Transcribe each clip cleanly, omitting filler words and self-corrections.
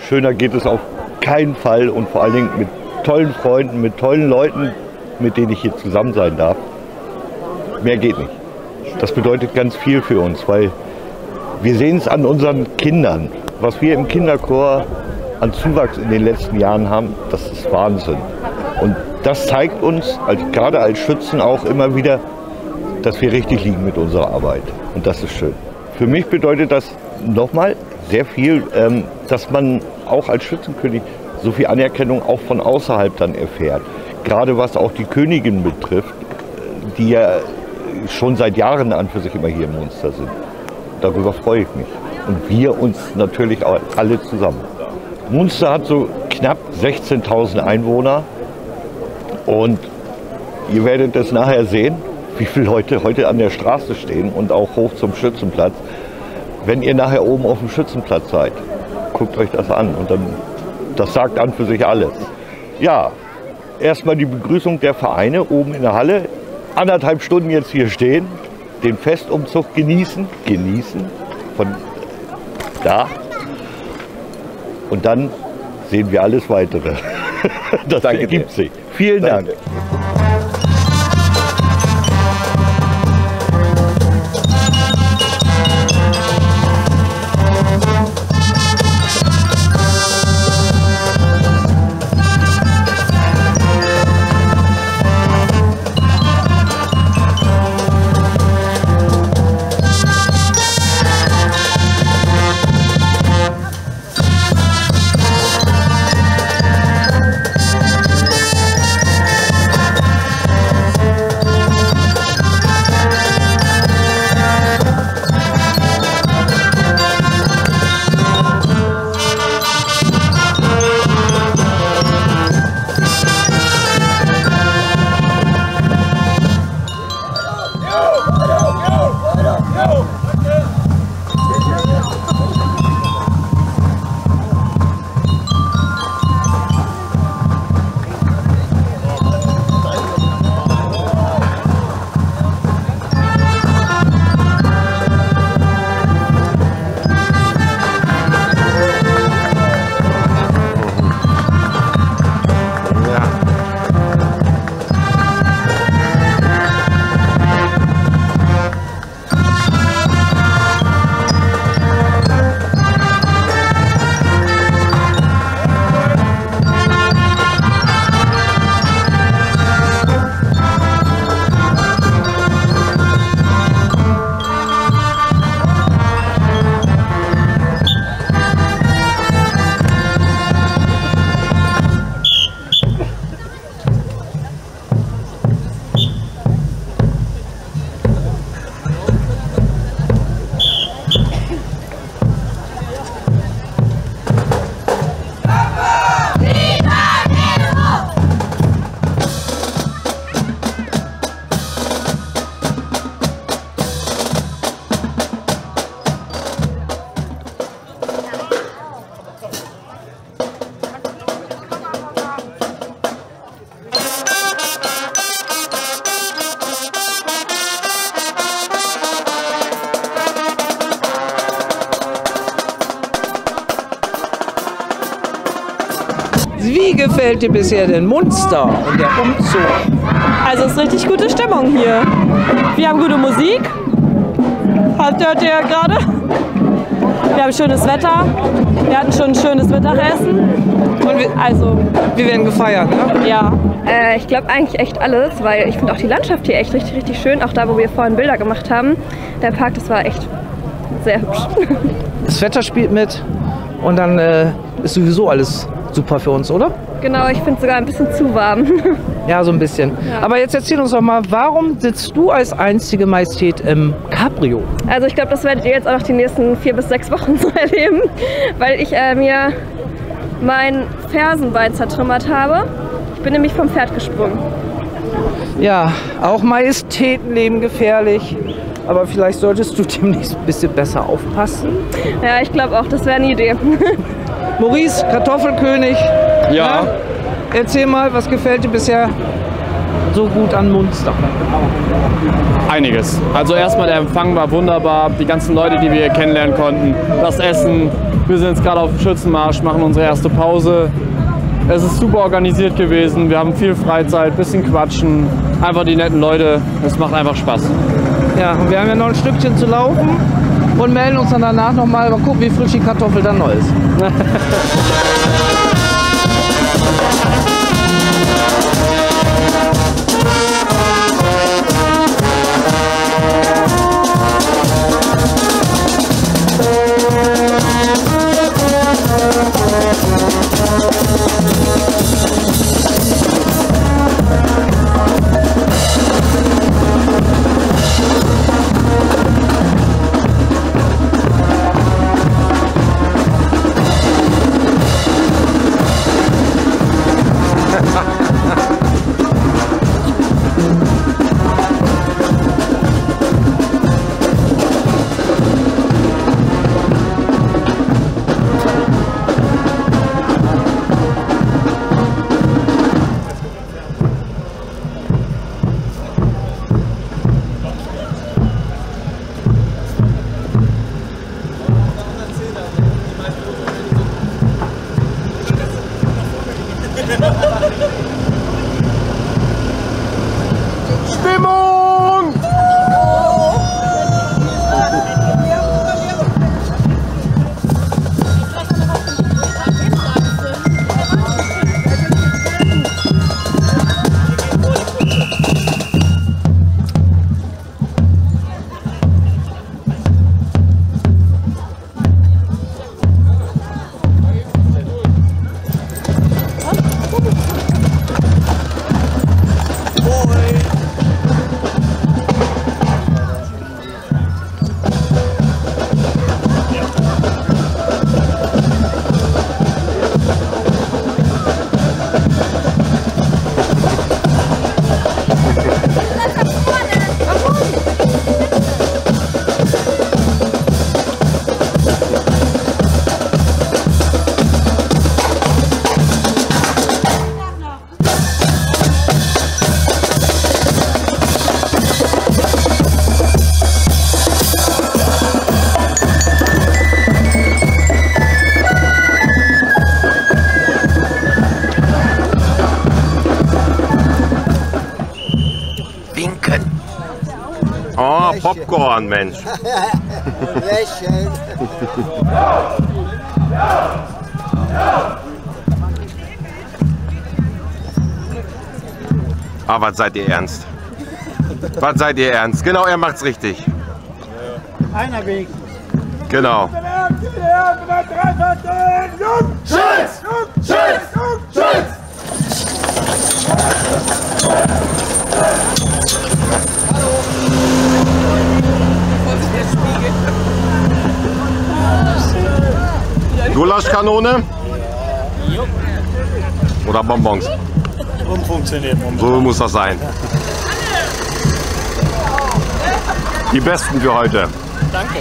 schöner geht es auf keinen Fall und vor allen Dingen mit tollen Freunden, mit tollen Leuten, mit denen ich hier zusammen sein darf. Mehr geht nicht. Das bedeutet ganz viel für uns, weil wir sehen es an unseren Kindern. Was wir im Kinderchor an Zuwachs in den letzten Jahren haben, das ist Wahnsinn. Und das zeigt uns, gerade als Schützen auch immer wieder, dass wir richtig liegen mit unserer Arbeit. Und das ist schön. Für mich bedeutet das nochmal sehr viel, dass man auch als Schützenkönig so viel Anerkennung auch von außerhalb dann erfährt. Gerade was auch die Königin betrifft, die ja schon seit Jahren an für sich immer hier in Munster sind. Darüber freue ich mich. Und wir uns natürlich auch alle zusammen. Munster hat so knapp 16.000 Einwohner und ihr werdet es nachher sehen, wie viele Leute heute an der Straße stehen und auch hoch zum Schützenplatz. Wenn ihr nachher oben auf dem Schützenplatz seid, guckt euch das an und dann, das sagt an für sich alles. Ja, erstmal die Begrüßung der Vereine oben in der Halle. 1,5 Stunden jetzt hier stehen, den Festumzug genießen von da. Und dann sehen wir alles Weitere. Das ergibt sich. Vielen Dank. Wie gefällt dir bisher denn Munster und der Umzug? Also es ist richtig gute Stimmung hier. Wir haben gute Musik. Hört ihr gerade? Wir haben schönes Wetter. Wir hatten schon ein schönes Mittagessen. Und wir werden gefeiert, ne? Ja. Ich glaube eigentlich echt alles, weil ich finde auch die Landschaft hier echt richtig, richtig schön. Auch da, wo wir vorhin Bilder gemacht haben. Der Park, das war echt sehr hübsch. Das Wetter spielt mit und dann ist sowieso alles super für uns, oder? Genau, ich finde es sogar ein bisschen zu warm. Ja, so ein bisschen. Ja. Aber jetzt erzähl uns doch mal, warum sitzt du als einzige Majestät im Cabrio? Also ich glaube, das werdet ihr jetzt auch noch die nächsten 4 bis 6 Wochen so erleben, weil ich mir mein Fersenbein zertrümmert habe. Ich bin nämlich vom Pferd gesprungen. Ja, auch Majestäten leben gefährlich. Aber vielleicht solltest du demnächst ein bisschen besser aufpassen. Ja, ich glaube auch, das wäre eine Idee. Maurice, Kartoffelkönig. Ja. Erzähl mal, was gefällt dir bisher so gut an Munster? Einiges. Also erstmal der Empfang war wunderbar, die ganzen Leute, die wir hier kennenlernen konnten, das Essen. Wir sind jetzt gerade auf dem Schützenmarsch, machen unsere erste Pause. Es ist super organisiert gewesen, wir haben viel Freizeit, bisschen quatschen, einfach die netten Leute, es macht einfach Spaß. Ja, und wir haben ja noch ein Stückchen zu laufen und melden uns dann danach nochmal, mal gucken, wie frisch die Kartoffel dann noch ist. Stimmung! Oh, Popcorn, Mensch. Aber was seid ihr ernst? Was seid ihr ernst? Genau, er macht's richtig. Einer Weg. Genau. Schütz! Schütz! Schütz! Gulaschkanone? Oder Bonbons? Funktioniert. So muss das sein. Die besten für heute. Danke.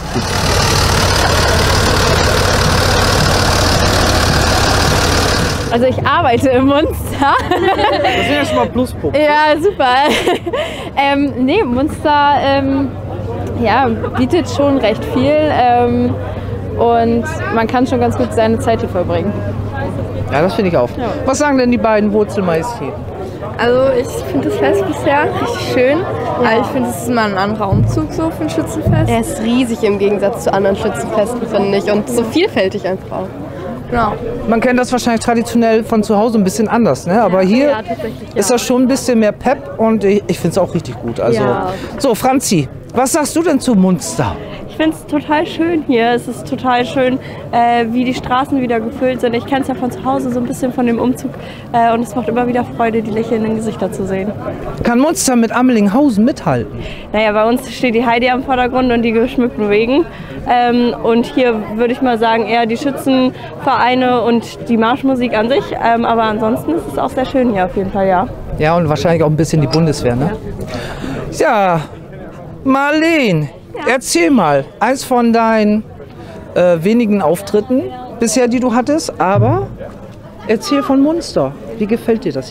Also ich arbeite im Munster. Das sind ja schon mal Pluspunkte. Ja, super. Nee, Munster ja, bietet schon recht viel und man kann schon ganz gut seine Zeit hier verbringen. Ja, das finde ich auch. Ja. Was sagen denn die beiden Wurzelmajestäten? Also ich finde das Fest bisher richtig schön. Ja. Also ich finde, es ist mal ein anderer Umzug so für ein Schützenfest. Er ist riesig im Gegensatz zu anderen Schützenfesten, finde ich, und so vielfältig einfach auch. Genau. Man kennt das wahrscheinlich traditionell von zu Hause ein bisschen anders, ne? Aber hier Ja, tatsächlich, ja. ist das schon ein bisschen mehr Pep und ich finde es auch richtig gut. Also, Ja. So, Franzi, was sagst du denn zu Munster? Ich finde es total schön hier. Es ist total schön, wie die Straßen wieder gefüllt sind. Ich kenne es ja von zu Hause so ein bisschen von dem Umzug und es macht immer wieder Freude, die lächelnden Gesichter zu sehen. Kann Munster mit Amelinghausen mithalten? Naja, bei uns steht die Heidi am Vordergrund und die geschmückten Wegen. Und hier würde ich mal sagen, eher die Schützenvereine und die Marschmusik an sich. Aber ansonsten ist es auch sehr schön hier auf jeden Fall, ja. Ja, und wahrscheinlich auch ein bisschen die Bundeswehr, ne? Ja, Marleen, erzähl mal, eins von deinen wenigen Auftritten bisher, die du hattest, aber erzähl von Munster. Wie gefällt dir das hier?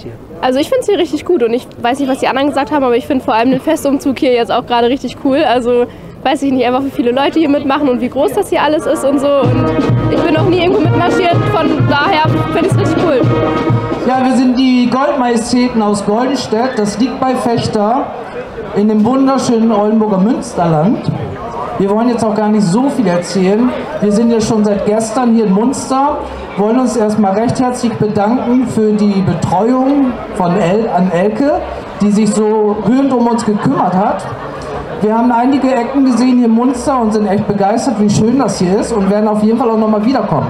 Also ich finde es hier richtig gut und ich weiß nicht, was die anderen gesagt haben, aber ich finde vor allem den Festumzug hier jetzt auch gerade richtig cool. Also weiß ich nicht einfach, wie viele Leute hier mitmachen und wie groß das hier alles ist und so. Und ich bin noch nie irgendwo mitmarschiert, von daher finde ich es richtig cool. Ja, wir sind die Goldmajestäten aus Goldenstedt. Das liegt bei Vechta in dem wunderschönen Oldenburger Münsterland. Wir wollen jetzt auch gar nicht so viel erzählen. Wir sind ja schon seit gestern hier in Munster, wollen uns erstmal recht herzlich bedanken für die Betreuung an Elke, die sich so rührend um uns gekümmert hat. Wir haben einige Ecken gesehen hier in Munster und sind echt begeistert, wie schön das hier ist und werden auf jeden Fall auch nochmal wiederkommen.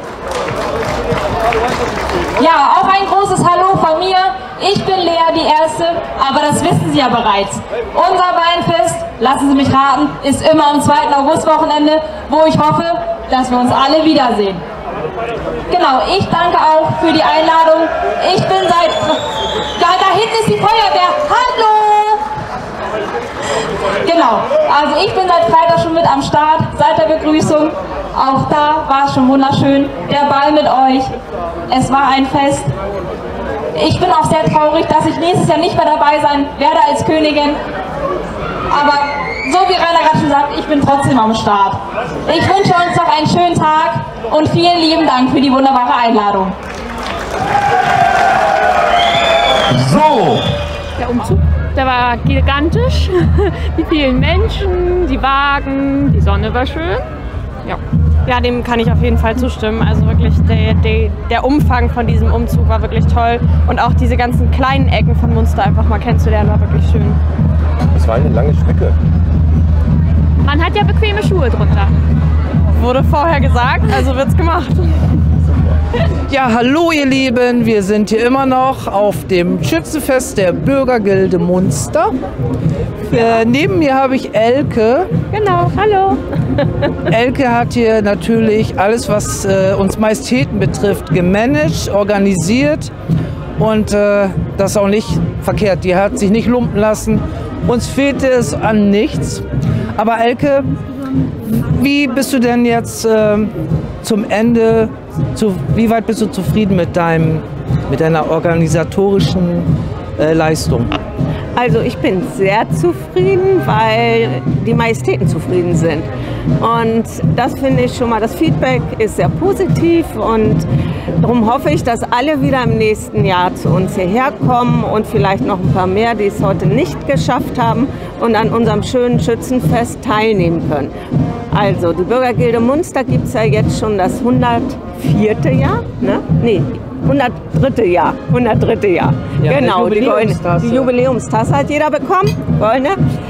Ja, auch ein großes Hallo von mir. Ich bin Lea, die Erste, aber das wissen Sie ja bereits. Unser Weinfest, lassen Sie mich raten, ist immer am 2. August-Wochenende, wo ich hoffe, dass wir uns alle wiedersehen. Genau, ich danke auch für die Einladung. Ich bin seit... Ja, da hinten ist die Feuerwehr. Hallo! Genau, also ich bin seit Freitag schon mit am Start, seit der Begrüßung. Auch da war es schon wunderschön, der Ball mit euch. Es war ein Fest. Ich bin auch sehr traurig, dass ich nächstes Jahr nicht mehr dabei sein werde als Königin. Aber so wie Rainer gerade schon sagt, ich bin trotzdem am Start. Ich wünsche uns noch einen schönen Tag und vielen lieben Dank für die wunderbare Einladung. So. Der Umzug, der war gigantisch. Die vielen Menschen, die Wagen, die Sonne war schön. Ja. Ja, dem kann ich auf jeden Fall zustimmen. Also wirklich, der Umfang von diesem Umzug war wirklich toll. Und auch diese ganzen kleinen Ecken von Munster einfach mal kennenzulernen, war wirklich schön. Es war eine lange Strecke. Man hat ja bequeme Schuhe drunter. Wurde vorher gesagt, also wird's gemacht. Ja, hallo ihr Lieben, wir sind hier immer noch auf dem Schützenfest der Bürgergilde Munster. Neben mir habe ich Elke. Genau, hallo. Elke hat hier natürlich alles, was uns Majestäten betrifft, gemanagt, organisiert und das ist auch nicht verkehrt. Die hat sich nicht lumpen lassen. Uns fehlte es an nichts. Aber Elke, wie bist du denn jetzt zum Ende, wie weit bist du zufrieden mit deiner organisatorischen Leistung? Also ich bin sehr zufrieden, weil die Majestäten zufrieden sind. Und das finde ich schon mal, das Feedback ist sehr positiv und darum hoffe ich, dass alle wieder im nächsten Jahr zu uns hierher kommen und vielleicht noch ein paar mehr, die es heute nicht geschafft haben und an unserem schönen Schützenfest teilnehmen können. Also die Bürgergilde Munster gibt es ja jetzt schon das 104. Jahr, ne? Nee, 103. Jahr. 103. Jahr. Ja, genau, die Jubiläumstasse hat jeder bekommen. Goldene.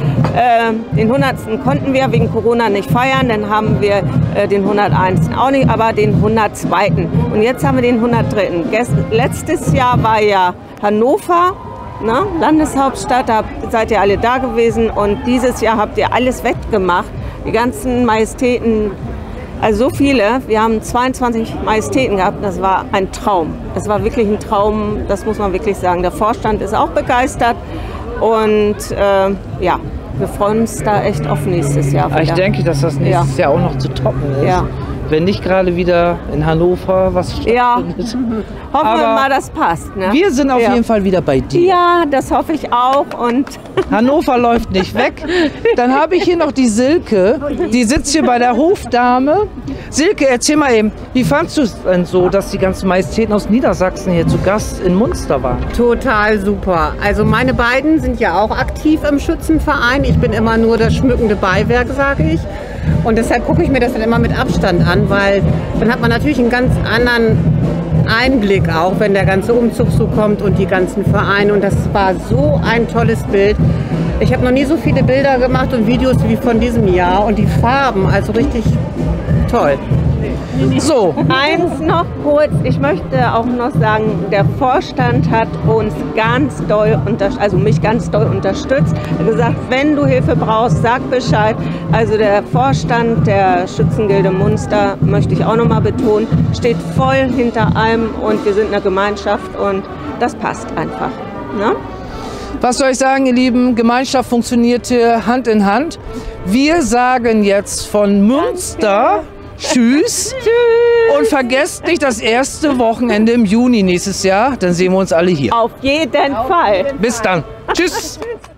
Den 100. konnten wir wegen Corona nicht feiern, dann haben wir den 101. auch nicht, aber den 102. Und jetzt haben wir den 103. Letztes Jahr war ja Hannover, ne? Landeshauptstadt, da seid ihr alle da gewesen und dieses Jahr habt ihr alles wettgemacht. Die ganzen Majestäten, also so viele, wir haben 22 Majestäten gehabt, das war ein Traum. Das war wirklich ein Traum, das muss man wirklich sagen. Der Vorstand ist auch begeistert und ja, wir freuen uns da echt auf nächstes Jahr wieder. Ich denke, dass das nächstes Jahr auch noch zu toppen ist. Ja. Wenn nicht gerade wieder in Hannover was stattfindet. Ja, hoffen wir mal, das passt. Ne? Wir sind auf jeden Fall wieder bei dir. Ja, das hoffe ich auch. Und Hannover läuft nicht weg. Dann habe ich hier noch die Silke, die sitzt hier bei der Hofdame. Silke, erzähl mal eben, wie fandst du es denn so, dass die ganzen Majestäten aus Niedersachsen hier zu Gast in Munster waren? Total super. Also meine beiden sind ja auch aktiv im Schützenverein. Ich bin immer nur das schmückende Beiwerk, sage ich. Und deshalb gucke ich mir das dann immer mit Abstand an, weil dann hat man natürlich einen ganz anderen Einblick auch, wenn der ganze Umzug so kommt und die ganzen Vereine. Und das war so ein tolles Bild. Ich habe noch nie so viele Bilder gemacht und Videos wie von diesem Jahr. Und die Farben, also richtig toll. So, eins noch kurz, ich möchte auch noch sagen, der Vorstand hat uns ganz doll mich ganz doll unterstützt. Er hat gesagt, wenn du Hilfe brauchst, sag Bescheid. Also der Vorstand der Schützengilde Munster, möchte ich auch noch mal betonen, steht voll hinter allem und wir sind eine Gemeinschaft und das passt einfach. Ne? Was soll ich sagen, ihr Lieben? Gemeinschaft funktioniert hier Hand in Hand. Wir sagen jetzt von Munster Tschüss. Tschüss. Und vergesst nicht das erste Wochenende im Juni nächstes Jahr. Dann sehen wir uns alle hier. Auf jeden Fall. Bis dann. Tschüss.